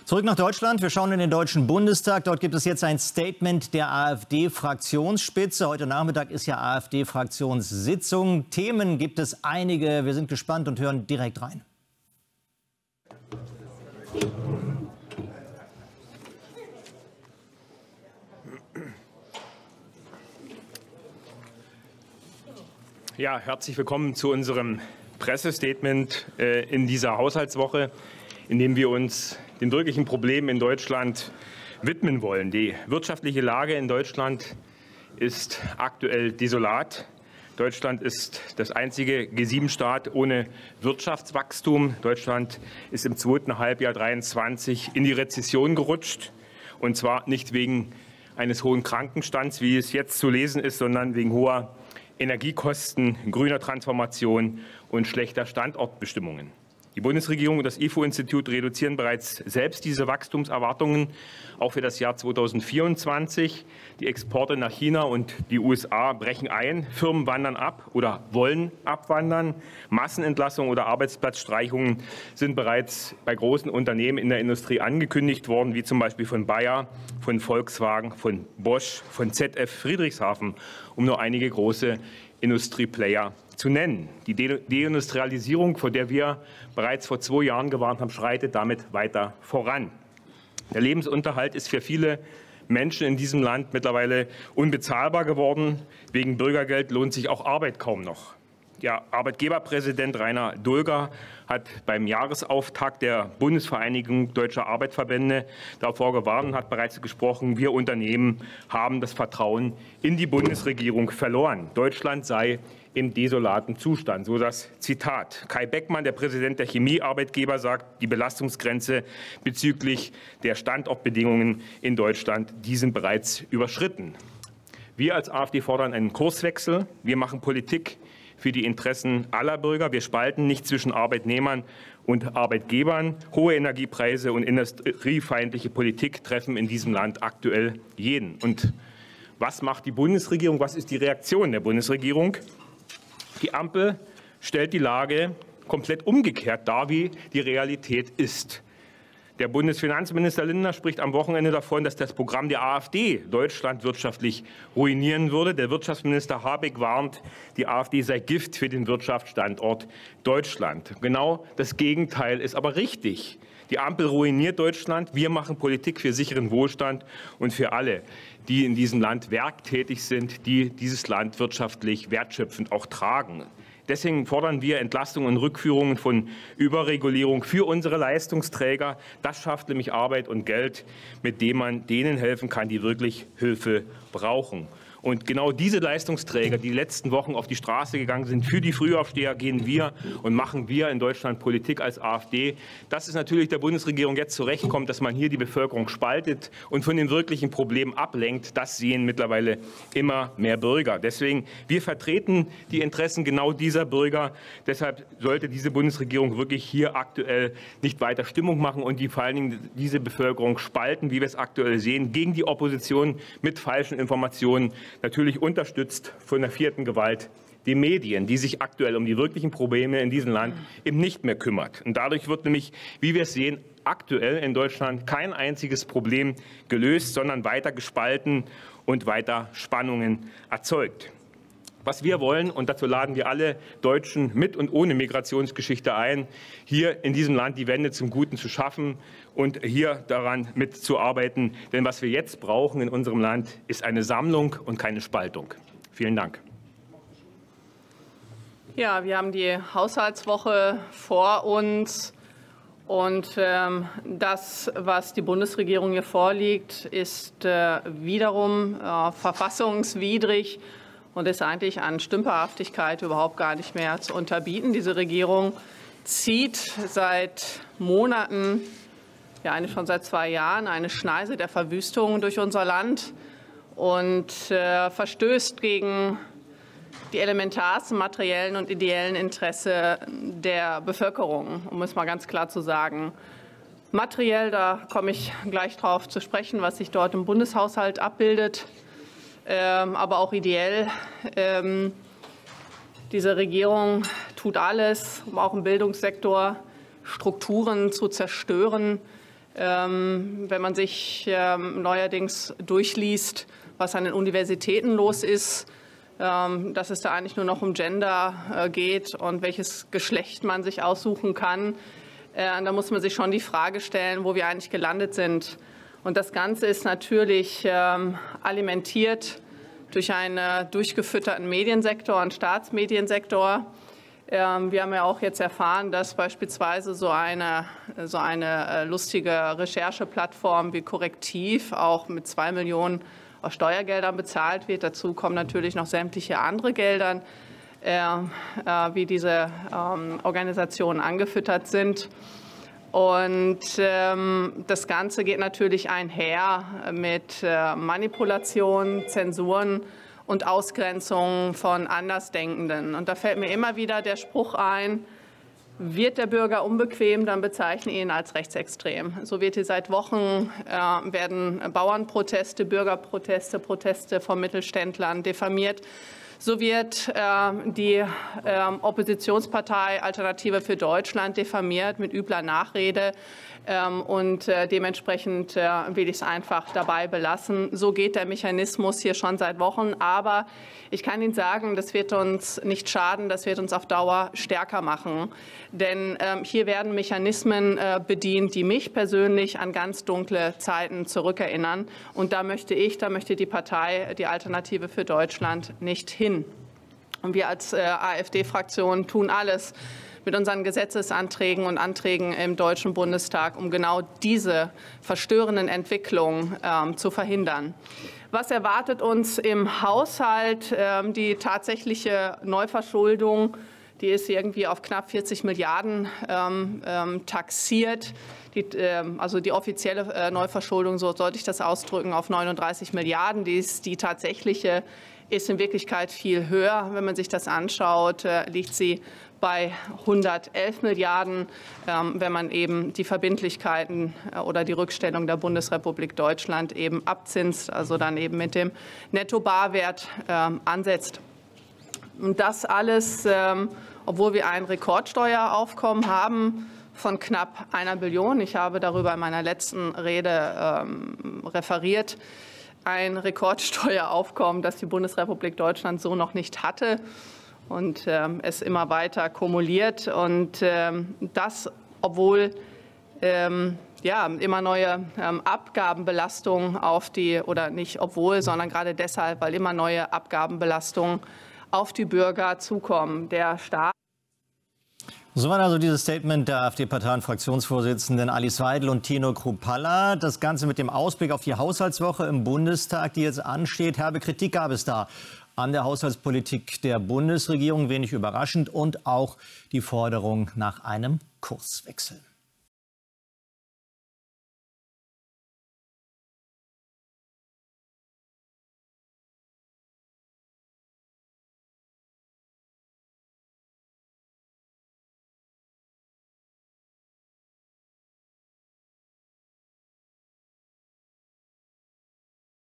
Zurück nach Deutschland. Wir schauen in den Deutschen Bundestag. Dort gibt es jetzt ein Statement der AfD-Fraktionsspitze. Heute Nachmittag ist ja AfD-Fraktionssitzung. Themen gibt es einige. Wir sind gespannt und hören direkt rein. Ja, herzlich willkommen zu unserem Pressestatement in dieser Haushaltswoche, in dem wir uns den wirklichen Problemen in Deutschland widmen wollen. Die wirtschaftliche Lage in Deutschland ist aktuell desolat. Deutschland ist das einzige G7-Staat ohne Wirtschaftswachstum. Deutschland ist im zweiten Halbjahr 2023 in die Rezession gerutscht, und zwar nicht wegen eines hohen Krankenstands, wie es jetzt zu lesen ist, sondern wegen hoher Energiekosten, grüner Transformation und schlechter Standortbestimmungen. Die Bundesregierung und das IFO-Institut reduzieren bereits selbst diese Wachstumserwartungen, auch für das Jahr 2024. Die Exporte nach China und die USA brechen ein. Firmen wandern ab oder wollen abwandern. Massenentlassungen oder Arbeitsplatzstreichungen sind bereits bei großen Unternehmen in der Industrie angekündigt worden, wie zum Beispiel von Bayer, von Volkswagen, von Bosch, von ZF Friedrichshafen, um nur einige große Industrieplayer zu nennen. Die Deindustrialisierung, vor der wir bereits vor 2 Jahren gewarnt haben, schreitet damit weiter voran. Der Lebensunterhalt ist für viele Menschen in diesem Land mittlerweile unbezahlbar geworden. Wegen Bürgergeld lohnt sich auch Arbeit kaum noch. Der Arbeitgeberpräsident Rainer Dulger hat beim Jahresauftakt der Bundesvereinigung Deutscher Arbeitverbände davor gewarnt und hat bereits gesprochen, wir Unternehmen haben das Vertrauen in die Bundesregierung verloren. Deutschland sei im desolaten Zustand. So das Zitat. Kai Beckmann, der Präsident der Chemiearbeitgeber, sagt, die Belastungsgrenze bezüglich der Standortbedingungen in Deutschland, die sind bereits überschritten. Wir als AfD fordern einen Kurswechsel. Wir machen Politik für die Interessen aller Bürger. Wir spalten nicht zwischen Arbeitnehmern und Arbeitgebern. Hohe Energiepreise und industriefeindliche Politik treffen in diesem Land aktuell jeden. Und was macht die Bundesregierung? Was ist die Reaktion der Bundesregierung? Die Ampel stellt die Lage komplett umgekehrt dar, wie die Realität ist. Der Bundesfinanzminister Lindner spricht am Wochenende davon, dass das Programm der AfD Deutschland wirtschaftlich ruinieren würde. Der Wirtschaftsminister Habeck warnt, die AfD sei Gift für den Wirtschaftsstandort Deutschland. Genau das Gegenteil ist aber richtig. Die Ampel ruiniert Deutschland. Wir machen Politik für sicheren Wohlstand und für alle, die in diesem Land werktätig sind, die dieses Land wirtschaftlich wertschöpfend auch tragen. Deswegen fordern wir Entlastungen und Rückführungen von Überregulierung für unsere Leistungsträger. Das schafft nämlich Arbeit und Geld, mit dem man denen helfen kann, die wirklich Hilfe brauchen. Und genau diese Leistungsträger, die letzten Wochen auf die Straße gegangen sind, für die Frühaufsteher gehen wir und machen wir in Deutschland Politik als AfD. Dass es natürlich der Bundesregierung jetzt zurechtkommt, dass man hier die Bevölkerung spaltet und von den wirklichen Problemen ablenkt, das sehen mittlerweile immer mehr Bürger. Deswegen, wir vertreten die Interessen genau dieser Bürger. Deshalb sollte diese Bundesregierung wirklich hier aktuell nicht weiter Stimmung machen und vor allen Dingen diese Bevölkerung spalten, wie wir es aktuell sehen, gegen die Opposition mit falschen Informationen, natürlich unterstützt von der vierten Gewalt, die Medien, die sich aktuell um die wirklichen Probleme in diesem Land eben nicht mehr kümmert. Und dadurch wird nämlich, wie wir es sehen, aktuell in Deutschland kein einziges Problem gelöst, sondern weiter gespalten und weiter Spannungen erzeugt. Was wir wollen, und dazu laden wir alle Deutschen mit und ohne Migrationsgeschichte ein, hier in diesem Land die Wende zum Guten zu schaffen und hier daran mitzuarbeiten. Denn was wir jetzt brauchen in unserem Land, ist eine Sammlung und keine Spaltung. Vielen Dank. Ja, wir haben die Haushaltswoche vor uns. Und das, was die Bundesregierung hier vorliegt, ist wiederum verfassungswidrig und ist eigentlich an Stümperhaftigkeit überhaupt gar nicht mehr zu unterbieten. Diese Regierung zieht seit Monaten, ja eigentlich schon seit 2 Jahren, eine Schneise der Verwüstung durch unser Land und verstößt gegen die elementarsten materiellen und ideellen Interessen der Bevölkerung, um es mal ganz klar zu sagen. Materiell, da komme ich gleich drauf zu sprechen, was sich dort im Bundeshaushalt abbildet. Aber auch ideell. Diese Regierung tut alles, um auch im Bildungssektor Strukturen zu zerstören, Wenn man sich neuerdings durchliest, was an den Universitäten los ist, dass es da eigentlich nur noch um Gender geht und welches Geschlecht man sich aussuchen kann, da muss man sich schon die Frage stellen, wo wir eigentlich gelandet sind. Und das Ganze ist natürlich alimentiert durch einen durchgefütterten Mediensektor und Staatsmediensektor. Wir haben ja auch jetzt erfahren, dass beispielsweise so eine lustige Rechercheplattform wie Korrektiv auch mit 2 Millionen aus Steuergeldern bezahlt wird. Dazu kommen natürlich noch sämtliche andere Gelder, wie diese Organisationen angefüttert sind. Und das Ganze geht natürlich einher mit Manipulation, Zensuren und Ausgrenzung von Andersdenkenden. Und da fällt mir immer wieder der Spruch ein: Wird der Bürger unbequem, dann bezeichne ihn als rechtsextrem. So wird hier seit Wochen werden Bauernproteste, Bürgerproteste, Proteste von Mittelständlern diffamiert. So wird die Oppositionspartei Alternative für Deutschland diffamiert mit übler Nachrede. Und dementsprechend will ich es einfach dabei belassen. So geht der Mechanismus hier schon seit Wochen. Aber ich kann Ihnen sagen, das wird uns nicht schaden, das wird uns auf Dauer stärker machen. Denn hier werden Mechanismen bedient, die mich persönlich an ganz dunkle Zeiten zurückerinnern. Und da möchte die Partei, die Alternative für Deutschland, nicht hin. Und wir als AfD-Fraktion tun alles mit unseren Gesetzesanträgen und Anträgen im Deutschen Bundestag, um genau diese verstörenden Entwicklungen zu verhindern. Was erwartet uns im Haushalt? Die tatsächliche Neuverschuldung, die ist irgendwie auf knapp 40 Milliarden taxiert. Also die offizielle Neuverschuldung, so sollte ich das ausdrücken, auf 39 Milliarden. Die tatsächliche ist in Wirklichkeit viel höher. Wenn man sich das anschaut, liegt sie bei 111 Milliarden, wenn man eben die Verbindlichkeiten oder die Rückstellung der Bundesrepublik Deutschland eben abzinst, also dann eben mit dem Netto-Barwert ansetzt. Und das alles, obwohl wir ein Rekordsteueraufkommen haben von knapp 1 Billion. Ich habe darüber in meiner letzten Rede referiert. Ein Rekordsteueraufkommen, das die Bundesrepublik Deutschland so noch nicht hatte und es immer weiter kumuliert. Und das, obwohl immer neue Abgabenbelastungen auf die, oder nicht obwohl, sondern gerade deshalb, weil immer neue Abgabenbelastungen auf die Bürger zukommen. Der Staat. So war also dieses Statement der AfD-Partei-Fraktionsvorsitzenden Alice Weidel und Tino Kruppalla. Das Ganze mit dem Ausblick auf die Haushaltswoche im Bundestag, die jetzt ansteht. Herbe Kritik gab es da an der Haushaltspolitik der Bundesregierung, wenig überraschend, und auch die Forderung nach einem Kurswechsel.